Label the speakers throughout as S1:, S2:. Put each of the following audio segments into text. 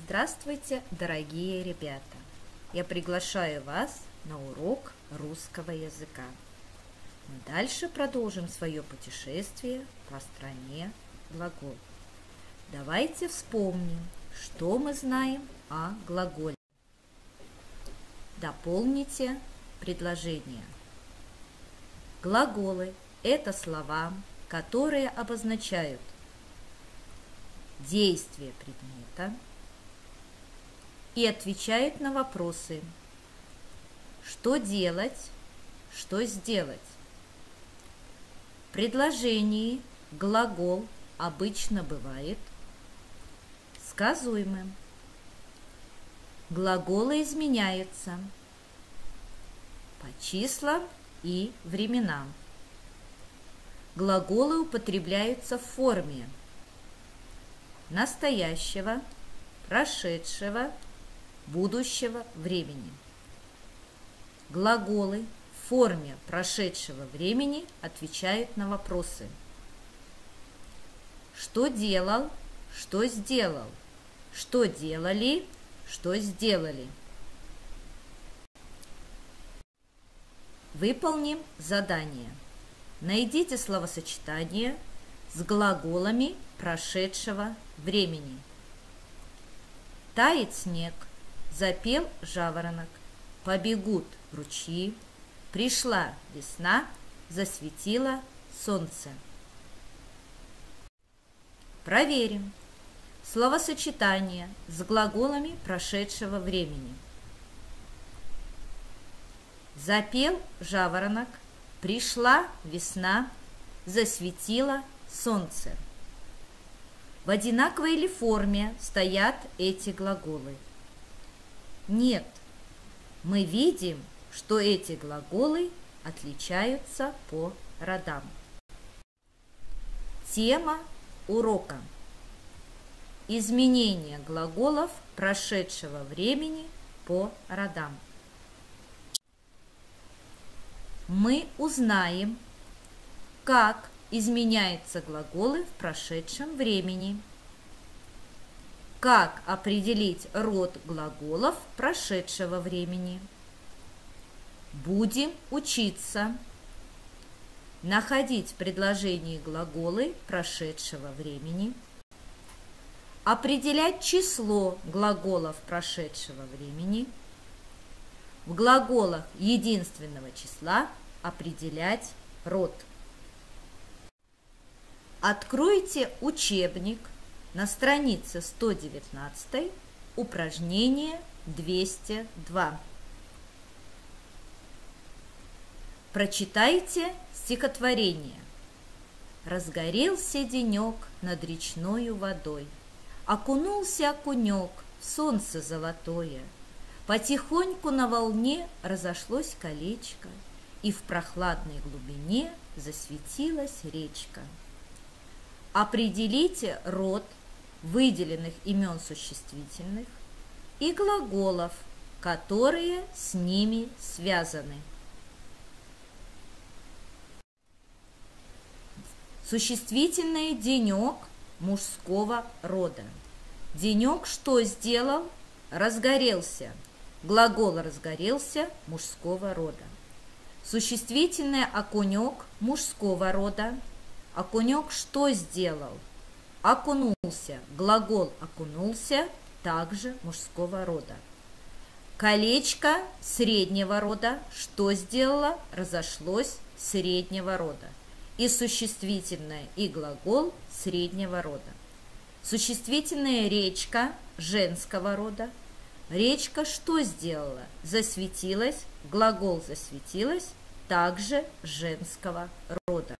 S1: Здравствуйте, дорогие ребята! Я приглашаю вас на урок русского языка. Мы дальше продолжим свое путешествие по стране глагол. Давайте вспомним, что мы знаем о глаголе. Дополните предложение. Глаголы – это слова, которые обозначают действие предмета и отвечают на вопросы: что делать, что сделать. В предложении глагол обычно бывает сказуемым. Глаголы изменяются по числам и временам. Глаголы употребляются в форме настоящего, прошедшего, будущего времени. Глаголы в форме прошедшего времени отвечают на вопросы: что делал, что сделал, что делали, что сделали. Выполним задание. Найдите словосочетание с глаголами прошедшего времени. Тает снег, запел жаворонок, побегут ручьи, пришла весна, засветило солнце. Проверим словосочетание с глаголами прошедшего времени. Запел жаворонок, пришла весна, засветило солнце. В одинаковой ли форме стоят эти глаголы? Нет. Мы видим, что эти глаголы отличаются по родам. Тема урока: изменение глаголов прошедшего времени по родам. Мы узнаем, как изменяются глаголы в прошедшем времени. Как определить род глаголов прошедшего времени? Будем учиться находить в предложении глаголы прошедшего времени, определять число глаголов прошедшего времени, в глаголах единственного числа определять род. Откройте учебник на странице 119, упражнение 202. Прочитайте стихотворение. Разгорелся денек над речною водой, окунулся окунек в солнце золотое, потихоньку на волне разошлось колечко, и в прохладной глубине засветилась речка. Определите род выделенных имен существительных и глаголов, которые с ними связаны. Существительное денек мужского рода. Денек что сделал? Разгорелся. Глагол разгорелся мужского рода. Существительное окунек мужского рода. Окунек что сделал? Окунулся. Глагол окунулся также мужского рода. Колечко среднего рода что сделало? Разошлось среднего рода. И существительное, и глагол среднего рода. Существительное речка женского рода. Речка что сделала? Засветилась. Глагол засветилась также женского рода.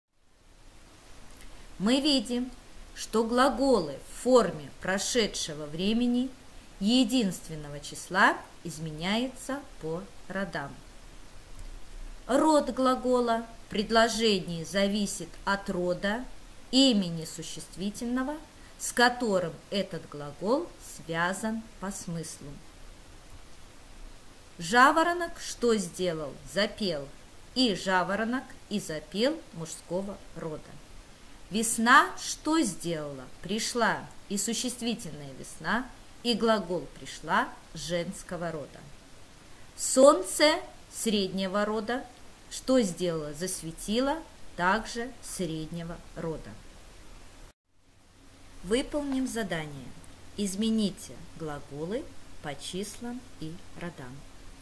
S1: Мы видим, что глаголы в форме прошедшего времени единственного числа изменяются по родам. Род глагола в предложении зависит от рода имени существительного, с которым этот глагол связан по смыслу. Жаворонок что сделал? Запел. И жаворонок, и запел мужского рода. Весна что сделала? Пришла. И существительное весна, и глагол «пришла» женского рода. Солнце среднего рода. Что сделала? Засветила, также среднего рода. Выполним задание. Измените глаголы по числам и родам.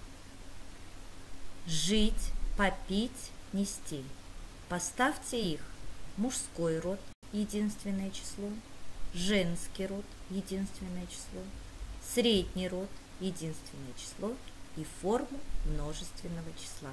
S1: Жить, попить, нести. Поставьте их: мужской род, единственное число, женский род, единственное число, средний род, единственное число и форму множественного числа.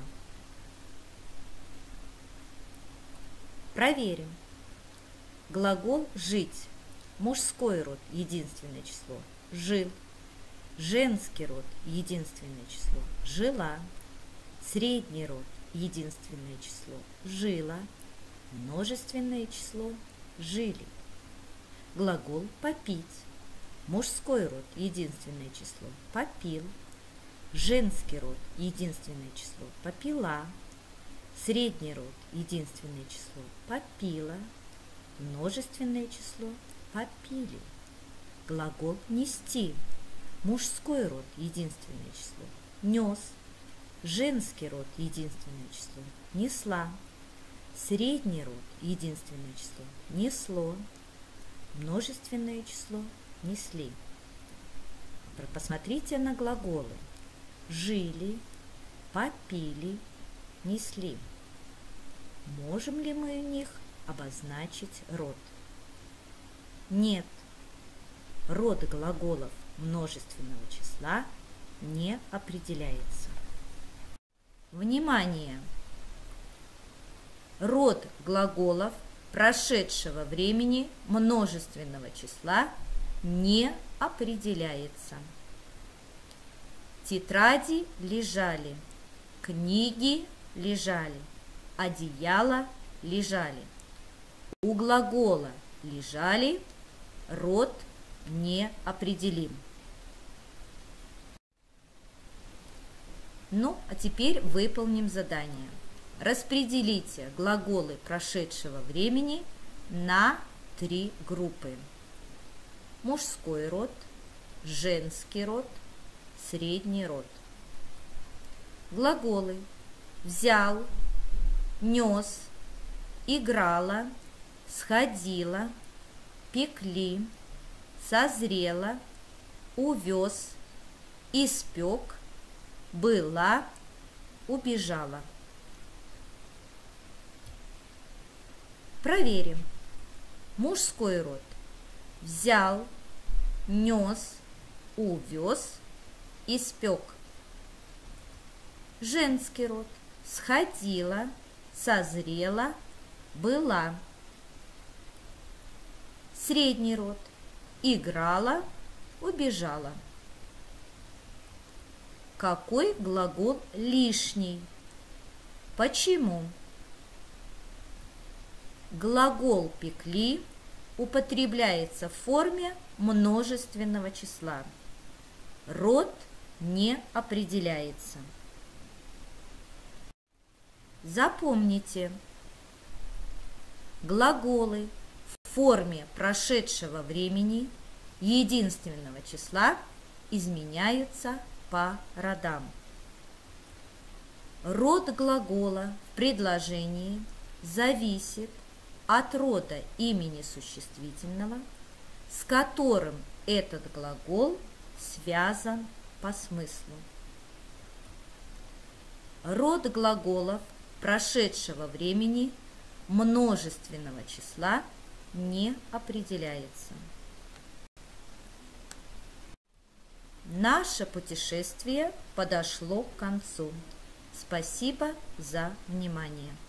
S1: Проверим. Глагол «жить». Мужской род, единственное число, жил. Женский род, единственное число, жила. Средний род, единственное число, жила. Множественное число, жили. Глагол «попить». Мужской род, единственное число, попил. Женский род, единственное число, попила. Средний род, единственное число, попила. Множественное число, попили. Глагол «нести». Мужской род, единственное число, нес. Женский род, единственное число, несла. Средний род, единственное число, несло. Множественное число, несли. Посмотрите на глаголы: жили, попили, несли. Можем ли мы у них обозначить род? Нет. Род глаголов множественного числа не определяется. Внимание! Род глаголов прошедшего времени множественного числа не определяется. Тетради лежали, книги лежали, одеяла лежали. У глагола лежали род не определим. Ну, а теперь выполним задание. Распределите глаголы прошедшего времени на 3 группы. Мужской род, женский род, средний род. Глаголы: взял, нес, играла, сходила, пекли, созрела, увез, испек, была, убежала. Проверим. Мужской род: взял, нес, увез, испек. Женский род: сходила, созрела, была. Средний род: играла, убежала. Какой глагол лишний? Почему? Глагол «пекли» употребляется в форме множественного числа. Род не определяется. Запомните, глаголы в форме прошедшего времени единственного числа изменяются по родам. Род глагола в предложении зависит от рода имени существительного, с которым этот глагол связан по смыслу. Род глаголов прошедшего времени множественного числа не определяется. Наше путешествие подошло к концу. Спасибо за внимание.